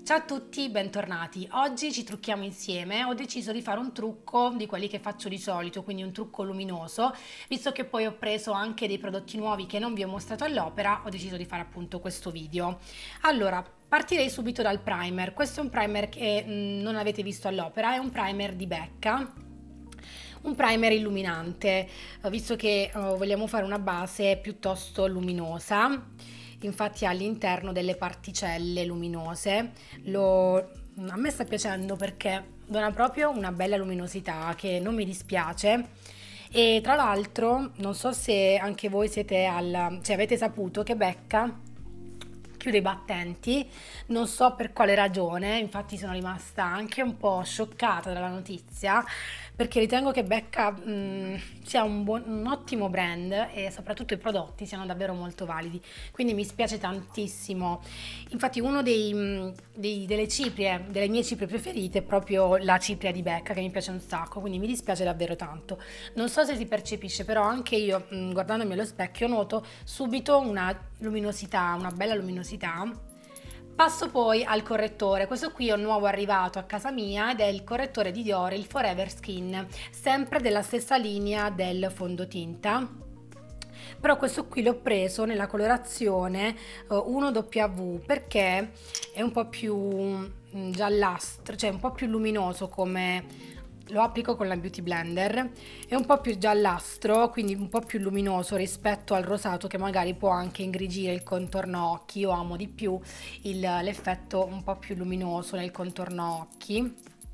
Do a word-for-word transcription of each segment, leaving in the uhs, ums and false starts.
Ciao a tutti, bentornati. Oggi ci trucchiamo insieme. Ho deciso di fare un trucco di quelli che faccio di solito, quindi un trucco luminoso. Visto che poi ho preso anche dei prodotti nuovi che non vi ho mostrato all'opera, ho deciso di fare appunto questo video. Allora, partirei subito dal primer. Questo è un primer che mh, non avete visto all'opera, è un primer di Becca. Un primer illuminante, visto che uh, vogliamo fare una base piuttosto luminosa. Infatti ha all'interno delle particelle luminose. Lo, a me sta piacendo perché dona proprio una bella luminosità che non mi dispiace. E tra l'altro non so se anche voi siete al, cioè avete saputo che Becca chiude i battenti, non so per quale ragione, infatti sono rimasta anche un po' scioccata dalla notizia, perché ritengo che Becca mh, sia un, buon, un ottimo brand e soprattutto i prodotti siano davvero molto validi, quindi mi spiace tantissimo. Infatti uno dei, mh, dei, delle ciprie, delle mie ciprie preferite è proprio la cipria di Becca, che mi piace un sacco, quindi mi dispiace davvero tanto. Non so se si percepisce, però anche io mh, guardandomi allo specchio noto subito una luminosità, una bella luminosità. Passo poi al correttore. Questo qui è un nuovo arrivato a casa mia ed è il correttore di Dior, il Forever Skin, sempre della stessa linea del fondotinta. Però questo qui l'ho preso nella colorazione uno W perché è un po' più giallastro, cioè un po' più luminoso, come lo applico con la Beauty Blender, è un po' più giallastro, quindi un po' più luminoso rispetto al rosato che magari può anche ingrigire il contorno occhi. Io amo di più l'effetto un po' più luminoso nel contorno occhi.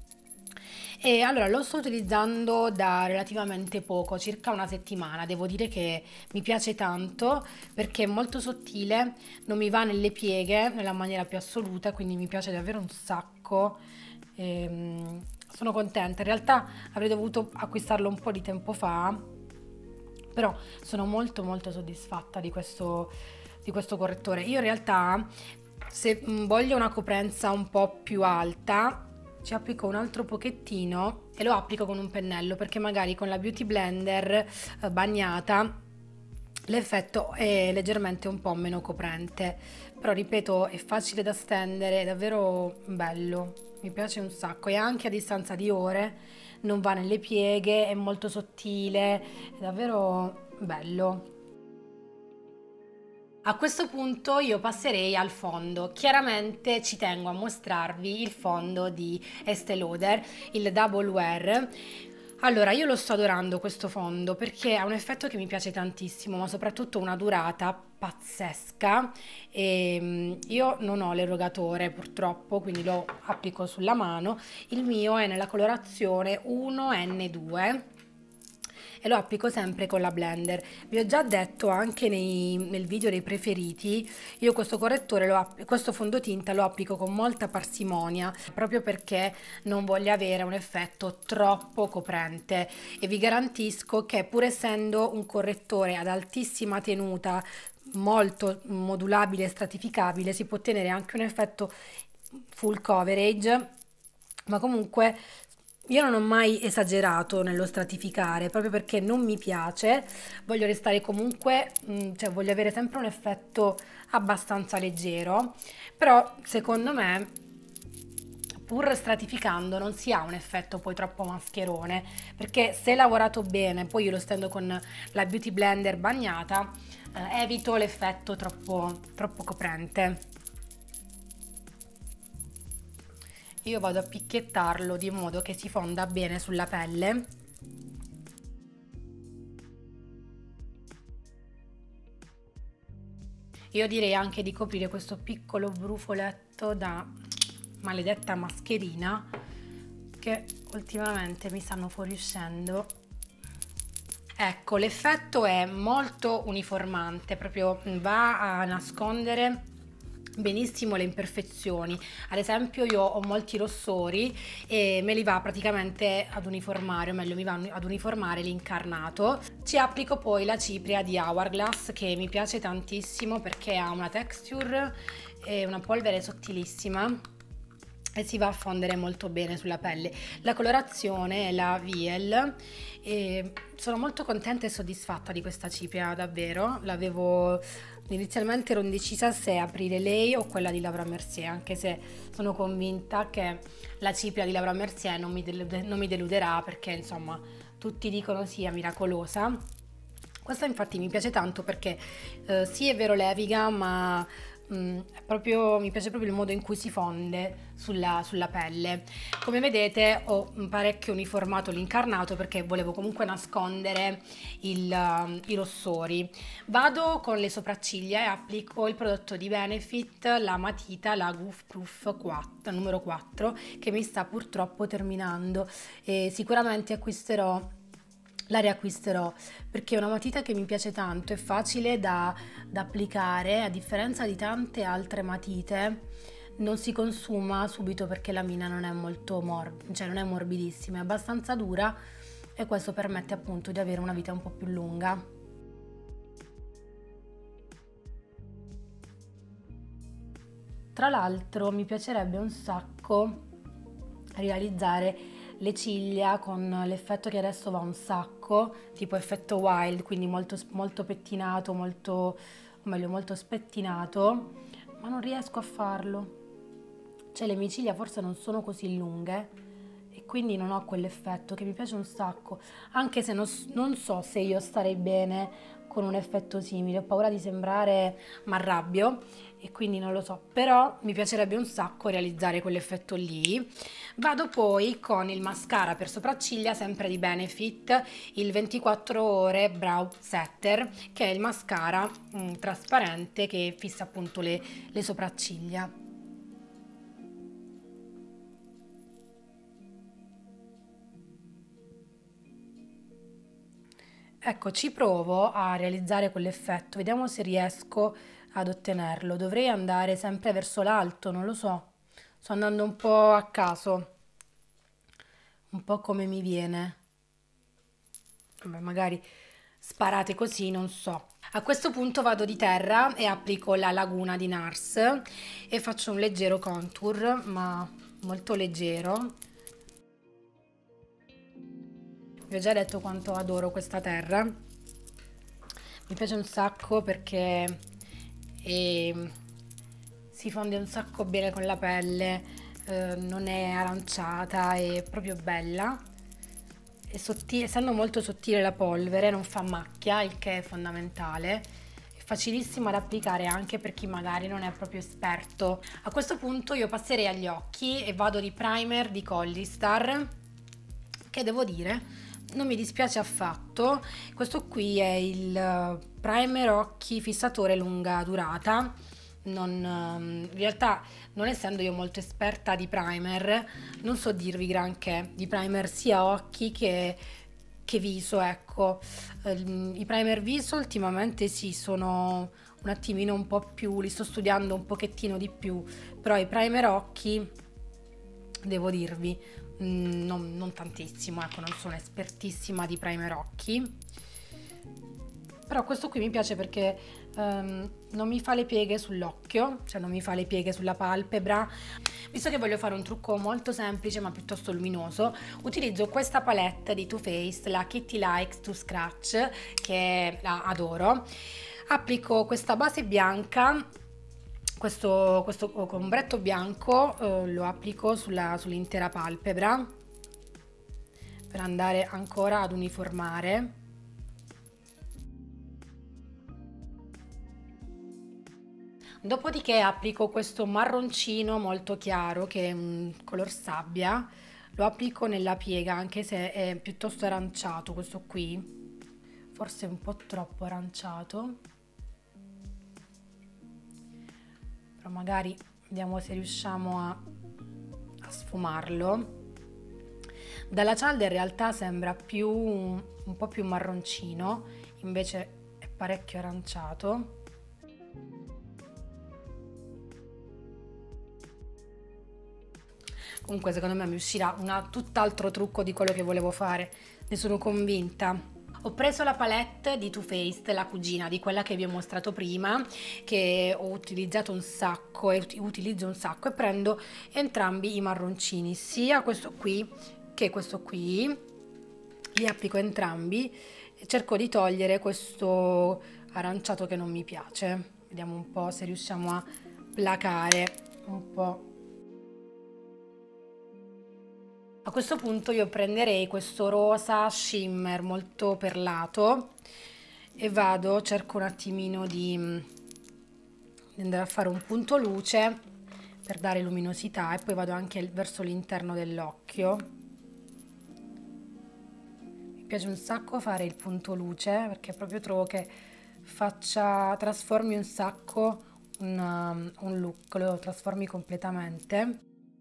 E allora lo sto utilizzando da relativamente poco, circa una settimana. Devo dire che mi piace tanto perché è molto sottile, non mi va nelle pieghe nella maniera più assoluta, quindi mi piace davvero un sacco. Ehm, sono contenta. In realtà avrei dovuto acquistarlo un po' di tempo fa, però sono molto molto soddisfatta di questo, di questo correttore. Io in realtà, se voglio una coprenza un po' più alta, ci applico un altro pochettino e lo applico con un pennello, perché magari con la Beauty Blender eh, bagnata l'effetto è leggermente un po' meno coprente, però ripeto, è facile da stendere, è davvero bello, mi piace un sacco, e anche a distanza di ore non va nelle pieghe, è molto sottile, è davvero bello. A questo punto io passerei al fondo. Chiaramente ci tengo a mostrarvi il fondo di Estée Lauder, il Double Wear. Allora, io lo sto adorando questo fondo perché ha un effetto che mi piace tantissimo, ma soprattutto una durata pazzesca. E io non ho l'erogatore purtroppo, quindi lo applico sulla mano. Il mio è nella colorazione uno N due. E lo applico sempre con la blender. Vi ho già detto anche nei, nel video dei preferiti, io questo correttore, lo questo fondotinta lo applico con molta parsimonia, proprio perché non voglio avere un effetto troppo coprente, e vi garantisco che pur essendo un correttore ad altissima tenuta, molto modulabile e stratificabile, si può ottenere anche un effetto full coverage, ma comunque io non ho mai esagerato nello stratificare, proprio perché non mi piace, voglio restare comunque, cioè voglio avere sempre un effetto abbastanza leggero, però secondo me pur stratificando non si ha un effetto poi troppo mascherone, perché se lavorato bene, poi io lo stendo con la Beauty Blender bagnata, eh, evito l'effetto troppo, troppo coprente. Io vado a picchiettarlo di modo che si fonda bene sulla pelle. Io direi anche di coprire questo piccolo brufoletto da maledetta mascherina che ultimamente mi stanno fuoriuscendo. Ecco, l'effetto è molto uniformante, proprio va a nascondere benissimo le imperfezioni. Ad esempio io ho molti rossori e me li va praticamente ad uniformare, o meglio mi va ad uniformare l'incarnato. Ci applico poi la cipria di Hourglass, che mi piace tantissimo perché ha una texture e una polvere sottilissima e si va a fondere molto bene sulla pelle. La colorazione è la V L e sono molto contenta e soddisfatta di questa cipria, davvero. L'avevo inizialmente ero indecisa se aprire lei o quella di Laura Mercier, anche se sono convinta che la cipria di Laura Mercier non mi, delude, non mi deluderà, perché insomma tutti dicono sia miracolosa. Questa infatti mi piace tanto perché eh, sì, è vero, leviga, ma mm, è proprio, mi piace proprio il modo in cui si fonde sulla, sulla pelle. Come vedete ho parecchio uniformato l'incarnato perché volevo comunque nascondere il, uh, i rossori. Vado con le sopracciglia e applico il prodotto di Benefit, la matita, la Goof Proof quattro, numero quattro, che mi sta purtroppo terminando, e sicuramente acquisterò la riacquisterò perché è una matita che mi piace tanto, è facile da, da applicare, a differenza di tante altre matite non si consuma subito perché la mina non è molto morbida, cioè non è morbidissima, è abbastanza dura, e questo permette appunto di avere una vita un po' più lunga. Tra l'altro mi piacerebbe un sacco realizzare le ciglia con l'effetto che adesso va un sacco, tipo effetto wild, quindi molto, molto pettinato, molto, o meglio molto spettinato, ma non riesco a farlo. Cioè le mie ciglia forse non sono così lunghe e quindi non ho quell'effetto che mi piace un sacco, anche se non, non so se io starei bene con un effetto simile, ho paura di sembrare m'arrabbio e quindi non lo so, però mi piacerebbe un sacco realizzare quell'effetto lì. Vado poi con il mascara per sopracciglia, sempre di Benefit, il ventiquattro ore Brow Setter, che è il mascara mh, trasparente che fissa appunto le, le sopracciglia. Ecco, ci provo a realizzare quell'effetto, vediamo se riesco ad ottenerlo. Dovrei andare sempre verso l'alto, non lo so, sto andando un po' a caso, un po' come mi viene. Vabbè, magari sparate così, non so. A questo punto vado di terra e applico la Laguna di Nars e faccio un leggero contour, ma molto leggero. Vi ho già detto quanto adoro questa terra, mi piace un sacco perché è, si fonde un sacco bene con la pelle, eh, non è aranciata, è proprio bella, è sottile, essendo molto sottile la polvere non fa macchia, il che è fondamentale, è facilissima da applicare anche per chi magari non è proprio esperto. A questo punto io passerei agli occhi e vado di primer di Collistar, che devo dire non mi dispiace affatto. Questo qui è il primer occhi fissatore lunga durata. Non, in realtà, non essendo io molto esperta di primer, non so dirvi granché di primer sia occhi che, che viso, ecco. I primer viso ultimamente sì, sono un attimino un po' più, li sto studiando un pochettino di più, però i primer occhi, devo dirvi, Non, non tantissimo, ecco, non sono espertissima di primer occhi, però questo qui mi piace perché um, non mi fa le pieghe sull'occhio, cioè non mi fa le pieghe sulla palpebra. Visto che voglio fare un trucco molto semplice ma piuttosto luminoso, utilizzo questa palette di Too Faced, la Kitty Likes to Scratch, che la adoro. Applico questa base bianca, questo, questo ombretto bianco, eh, lo applico sulla, sull'intera palpebra per andare ancora ad uniformare. Dopodiché applico questo marroncino molto chiaro che è un color sabbia, lo applico nella piega anche se è piuttosto aranciato questo qui, forse un po' troppo aranciato. Magari vediamo se riusciamo a, a sfumarlo. Dalla cialda in realtà sembra più un, un po' più marroncino, invece è parecchio aranciato. Comunque secondo me mi uscirà un tutt'altro trucco di quello che volevo fare, ne sono convinta. Ho preso la palette di Too Faced, la cugina di quella che vi ho mostrato prima, che ho utilizzato un sacco e utilizzo un sacco, e prendo entrambi i marroncini, sia questo qui che questo qui, li applico entrambi e cerco di togliere questo aranciato che non mi piace. vediamo un po' se riusciamo a placare un po'. A questo punto io prenderei questo rosa shimmer molto perlato e vado, cerco un attimino di, di andare a fare un punto luce per dare luminosità e poi vado anche verso l'interno dell'occhio. Mi piace un sacco fare il punto luce perché proprio trovo che faccia, trasformi un sacco un, un look, lo trasformi completamente.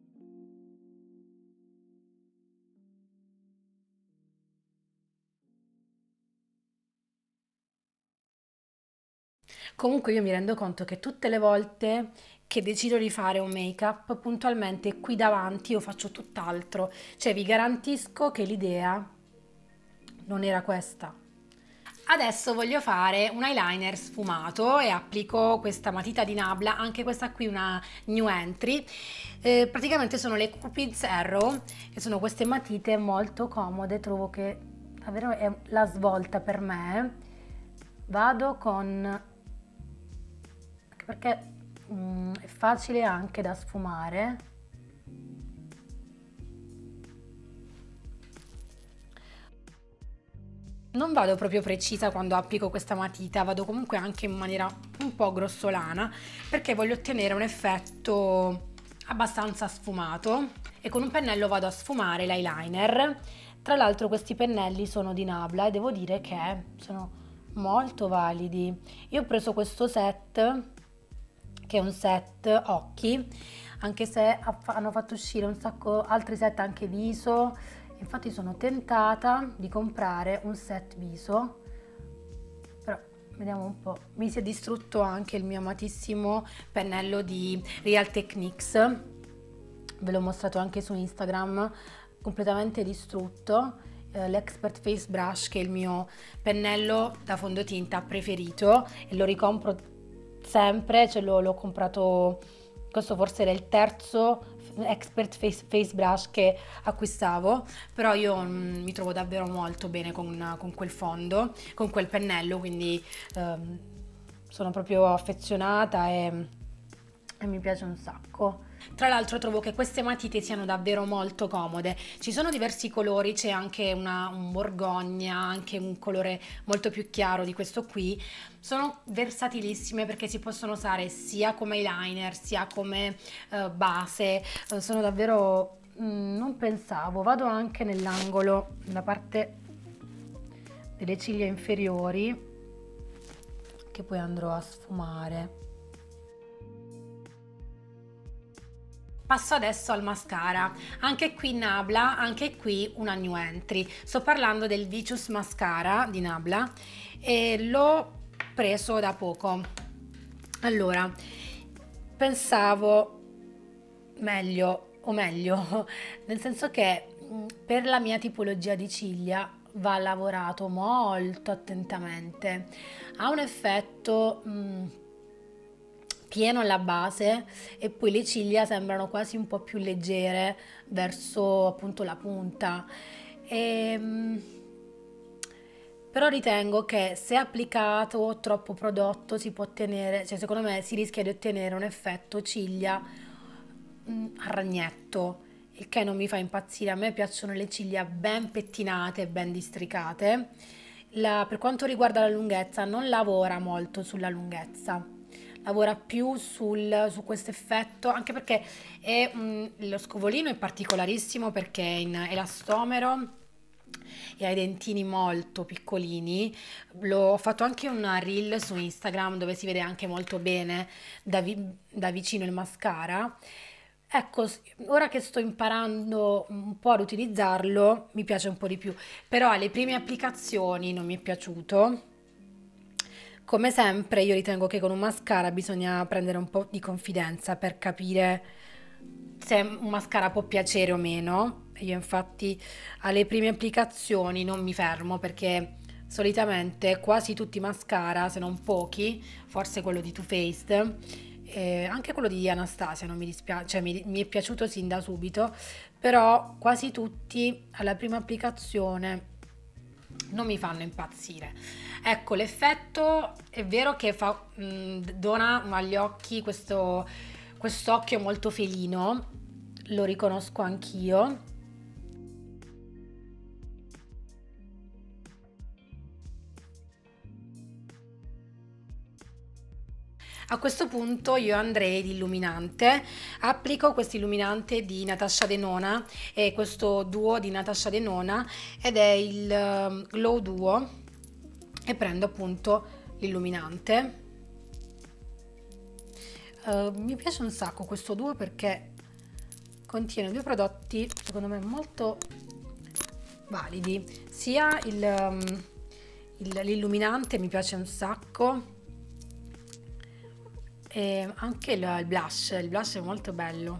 Comunque io mi rendo conto che tutte le volte che decido di fare un make-up, puntualmente qui davanti io faccio tutt'altro. Cioè vi garantisco che l'idea non era questa. Adesso voglio fare un eyeliner sfumato e applico questa matita di Nabla, anche questa qui una new entry. Eh, praticamente sono le Cupid's Arrow e sono queste matite molto comode, trovo che davvero è la svolta per me. Vado con... perché mm, è facile anche da sfumare. Non vado proprio precisa quando applico questa matita, vado comunque anche in maniera un po' grossolana perché voglio ottenere un effetto abbastanza sfumato e con un pennello vado a sfumare l'eyeliner. Tra l'altro questi pennelli sono di Nabla e devo dire che sono molto validi. Io ho preso questo set che è un set occhi, anche se hanno fatto uscire un sacco altri set anche viso. Infatti sono tentata di comprare un set viso, però vediamo un po'. Mi si è distrutto anche il mio amatissimo pennello di Real Techniques, ve l'ho mostrato anche su Instagram, completamente distrutto. eh, l'Expert Face Brush, che è il mio pennello da fondotinta preferito e lo ricompro sempre, cioè l'ho comprato, questo forse era il terzo Expert Face, Face Brush che acquistavo, però io mh, mi trovo davvero molto bene con, con quel fondo, con quel pennello, quindi ehm, sono proprio affezionata e, e mi piace un sacco. Tra l'altro trovo che queste matite siano davvero molto comode, ci sono diversi colori, c'è anche una, un borgogna, anche un colore molto più chiaro di questo qui. Sono versatilissime perché si possono usare sia come eyeliner sia come uh, base, uh, sono davvero, mm, non pensavo, vado anche nell'angolo, nella parte delle ciglia inferiori che poi andrò a sfumare. Passo adesso al mascara, anche qui Nabla, anche qui una new entry. Sto parlando del Vicious Mascara di Nabla e l'ho preso da poco. Allora, pensavo meglio, o meglio, nel senso che per la mia tipologia di ciglia va lavorato molto attentamente. Ha un effetto... Mh, pieno alla base e poi le ciglia sembrano quasi un po' più leggere verso appunto la punta. E, però ritengo che se applicato troppo prodotto si può ottenere, cioè secondo me si rischia di ottenere un effetto ciglia mh, a ragnetto, il che non mi fa impazzire. A me piacciono le ciglia ben pettinate, ben districate. La, per quanto riguarda la lunghezza, non lavora molto sulla lunghezza, lavora più sul, su questo effetto, anche perché è, mh, lo scovolino è particolarissimo perché è in elastomero e ha i dentini molto piccolini. L'ho fatto anche una reel su Instagram dove si vede anche molto bene da, vi, da vicino il mascara. Ecco, ora che sto imparando un po' ad utilizzarlo mi piace un po' di più, però alle prime applicazioni non mi è piaciuto. Come sempre io ritengo che con un mascara bisogna prendere un po' di confidenza per capire se un mascara può piacere o meno. Io infatti alle prime applicazioni non mi fermo perché solitamente quasi tutti i mascara, se non pochi, forse quello di Too Faced, eh, anche quello di Anastasia non mi dispiace, cioè mi, mi è piaciuto sin da subito, però quasi tutti alla prima applicazione non mi fanno impazzire. Ecco, l'effetto è vero che fa, mh, dona agli occhi questo quest'occhio molto felino, lo riconosco anch'io. A questo punto io andrei di illuminante, applico questo illuminante di Natasha Denona, è questo duo di Natasha Denona ed è il um, Glow Duo, e prendo appunto l'illuminante. Uh, mi piace un sacco questo duo perché contiene due prodotti secondo me molto validi, sia il, um, il, l'illuminante mi piace un sacco, e anche il, il blush, il blush è molto bello.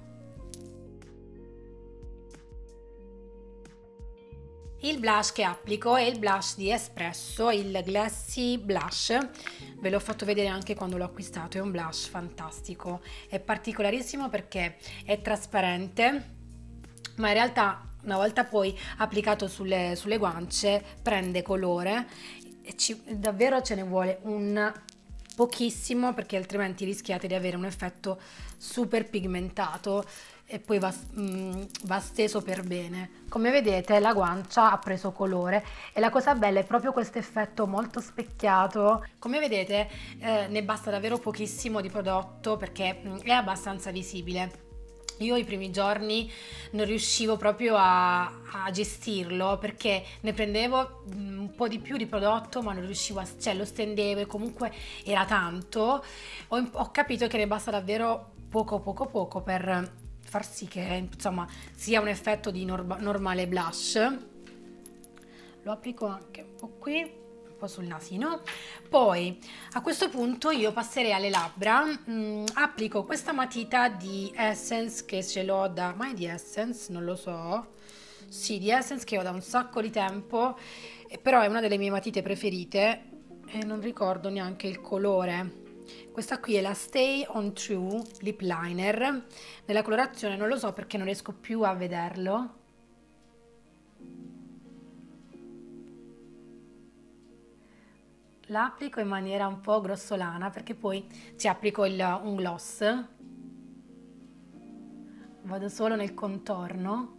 Il blush che applico è il blush di Espresso, il Glassy Blush, ve l'ho fatto vedere anche quando l'ho acquistato, è un blush fantastico, è particolarissimo perché è trasparente, ma in realtà una volta poi applicato sulle, sulle guance prende colore e ci, davvero ce ne vuole un pochissimo, perché altrimenti rischiate di avere un effetto super pigmentato e poi va, mh, va steso per bene. Come vedete la guancia ha preso colore e la cosa bella è proprio questo effetto molto specchiato. Come vedete eh, ne basta davvero pochissimo di prodotto perché mh, è abbastanza visibile. Io i primi giorni non riuscivo proprio a, a gestirlo perché ne prendevo un po' di più di prodotto ma non riuscivo a, cioè lo stendevo e comunque era tanto. Ho, ho capito che ne basta davvero poco poco poco per far sì che insomma sia un effetto di norma, normale blush. Lo applico anche un po' qui, sul nasino. Poi a questo punto io passerei alle labbra, mm, applico questa matita di Essence che ce l'ho da, ma è di Essence? Non lo so, sì, di Essence, che ho da un sacco di tempo, però è una delle mie matite preferite e non ricordo neanche il colore. Questa qui è la Stay On True Lip Liner, nella colorazione non lo so perché non riesco più a vederlo. La applico in maniera un po' grossolana perché poi ci applico il, un gloss, vado solo nel contorno.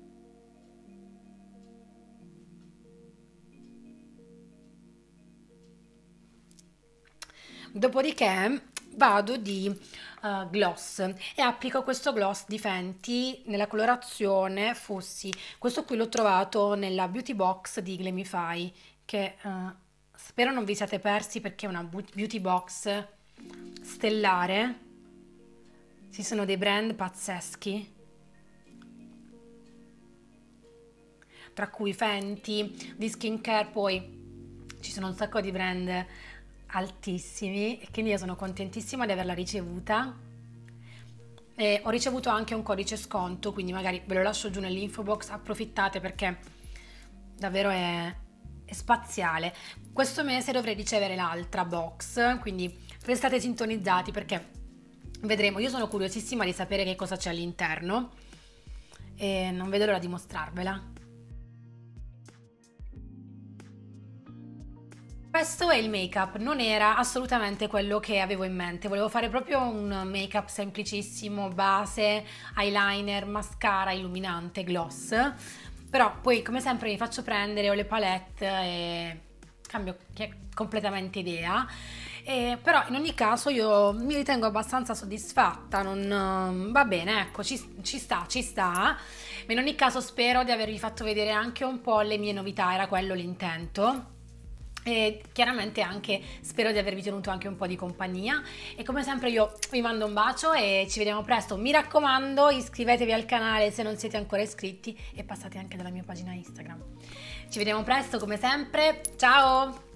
Dopodiché vado di uh, gloss e applico questo gloss di Fenty nella colorazione Fussi. Questo qui l'ho trovato nella beauty box di Glamify, che uh, spero non vi siate persi perché è una beauty box stellare, ci sono dei brand pazzeschi, tra cui Fenty, di skincare, poi ci sono un sacco di brand altissimi e quindi io sono contentissima di averla ricevuta. E ho ricevuto anche un codice sconto, quindi magari ve lo lascio giù nell'info box, approfittate perché davvero è è spaziale. Questo mese dovrei ricevere l'altra box, quindi restate sintonizzati perché vedremo. Io sono curiosissima di sapere che cosa c'è all'interno e non vedo l'ora di mostrarvela. Questo è il make-up, non era assolutamente quello che avevo in mente, volevo fare proprio un make-up semplicissimo, base, eyeliner, mascara, illuminante, gloss. Però poi come sempre mi faccio prendere, ho le palette e cambio completamente idea. E, però in ogni caso io mi ritengo abbastanza soddisfatta, non, va bene, ecco, ci, ci sta, ci sta. Ma in ogni caso spero di avervi fatto vedere anche un po' le mie novità, era quello l'intento. E chiaramente anche spero di avervi tenuto anche un po' di compagnia e come sempre io vi mando un bacio e ci vediamo presto. Mi raccomando, iscrivetevi al canale se non siete ancora iscritti e passate anche dalla mia pagina Instagram. Ci vediamo presto come sempre, ciao!